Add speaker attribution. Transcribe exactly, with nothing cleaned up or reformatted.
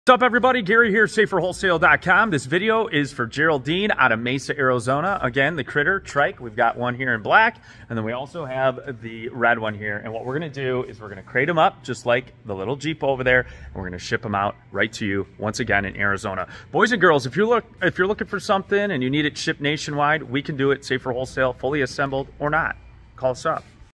Speaker 1: What's up, everybody? Gary here, Safer Wholesale dot com. This video is for Geraldine out of Mesa, Arizona. Again, the Critter Trike. We've got one here in black, and then we also have the red one here. And what we're going to do is we're going to crate them up just like the little Jeep over there, and we're going to ship them out right to you once again in Arizona. Boys and girls, if you look if you're looking for something and you need it shipped nationwide, we can do it. Safer Wholesale, fully assembled or not. Call us up.